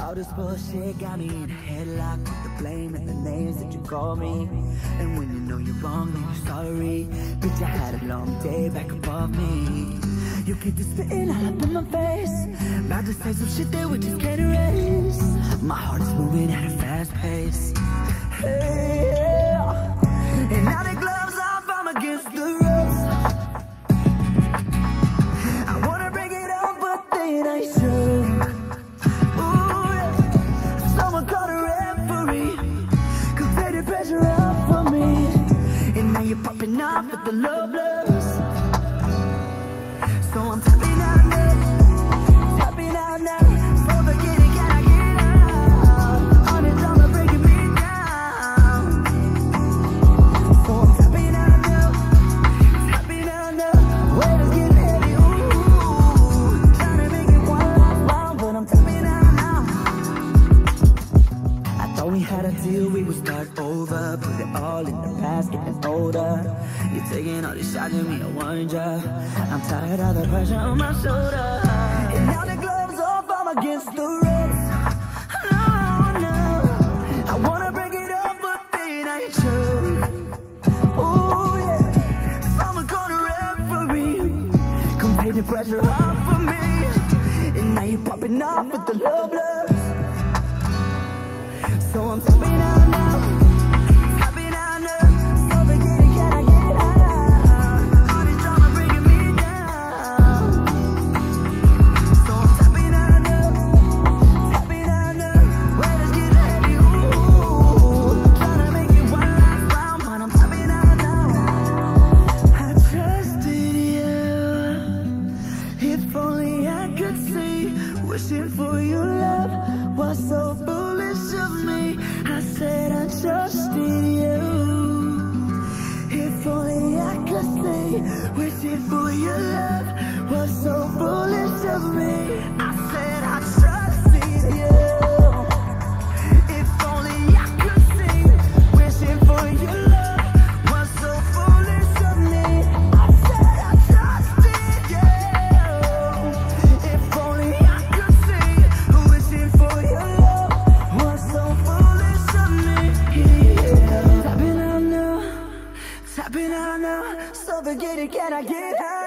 All this bullshit got me in a headlock with the blame and the names that you call me. And when you know you're wrong, then you're sorry. Bitch, I had a long day back above me. You keep the spitting all up in my face, about to say some shit that we just can't erase. My heart is moving at a fast pace. Hey, yeah. And now the gloves off, I'm against the ropes. I wanna break it up, but then I should. Ooh, yeah. Someone call a referee, come take the pressure off for me. And now you're popping off with the love blows. So I'm tapping out now, tapping out now. So forget it, can I get out? On the drama breaking me down. So I'm tapping out now, weight is getting heavy, ooh. Trying to make it one last round, but I'm tapping out now. I thought we had a deal, we would start over. Put it all in the past, getting older. You're taking all these shots at me, I wonder. I'm tired of the pressure on my shoulder. And now the gloves off, I'm against the ropes. No, no, I wanna break it up, but then I choke. Oh yeah, someone call a referee, come take the pressure off for me. And now you're popping off with the love blows. So I'm tapping out now. Wishing for your love was so foolish of me. I said I trusted you. If only I could say, wishing for your love was so foolish of me. I said I trusted you. If only I could say, wishing for your love was so foolish of me. I said I trusted you. If only I tapping out now, so forget it, can I get out?